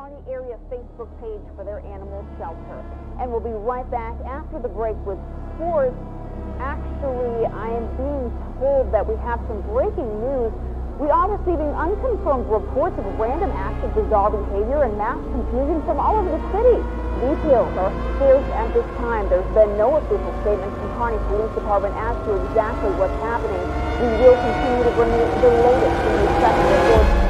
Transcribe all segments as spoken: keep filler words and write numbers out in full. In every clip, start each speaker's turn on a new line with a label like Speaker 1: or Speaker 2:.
Speaker 1: Kearney area Facebook page for their animal shelter. And we'll be right back after the break with sports. Actually, I am being told that we have some breaking news. We are receiving unconfirmed reports of random acts of bizarre behavior and mass confusion from all over the city. Details are scarce at this time. There's been no official statement from Kearney Police Department as to exactly what's happening. We will continue to bring you the latest in the second report.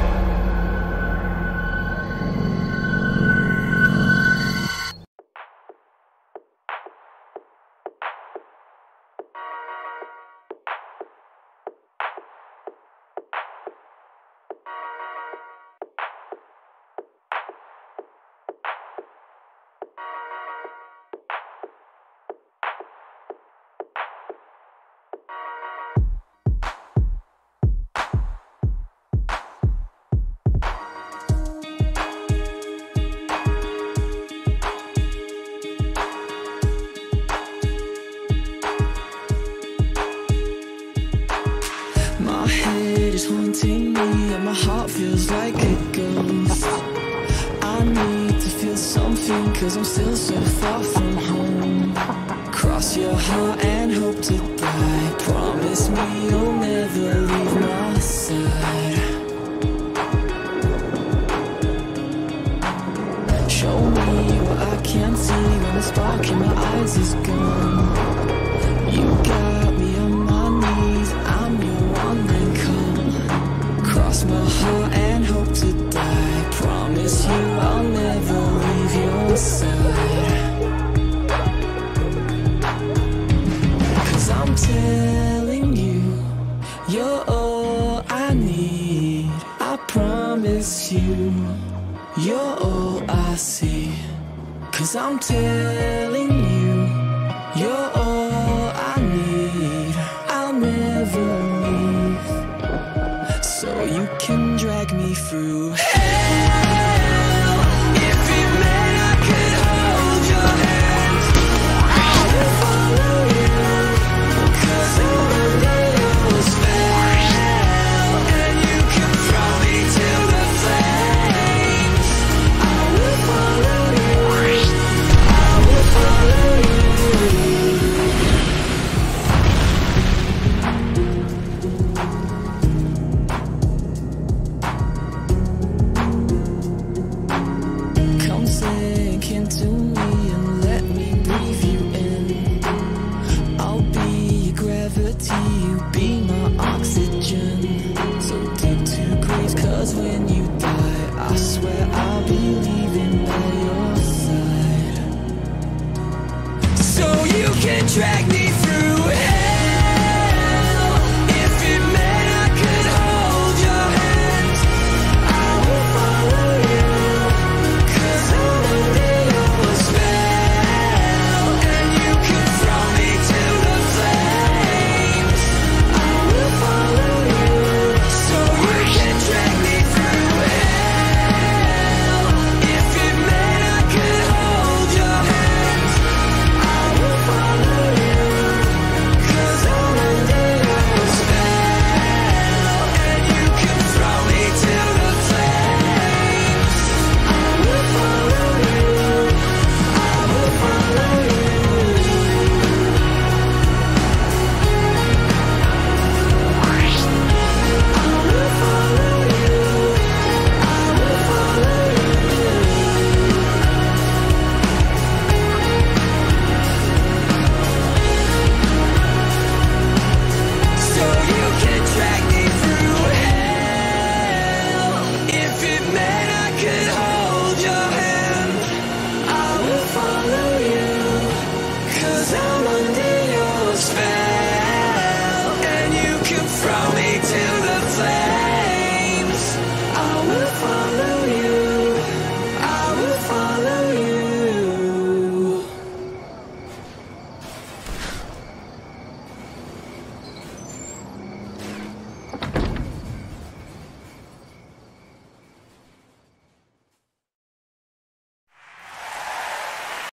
Speaker 2: My head is haunting me and my heart feels like a ghost. I need to feel something cause I'm still so far from home. Cross your heart and hope to die. Promise me you'll never leave my side. Show me what I can't see when the spark in my eyes is gone. You got me on my knees, I'm your one man call. Cross my heart and hope to die. Promise you I'll never leave your side. Cause I'm telling you, you're all I need. I promise you, you're all I see. Cause I'm telling you,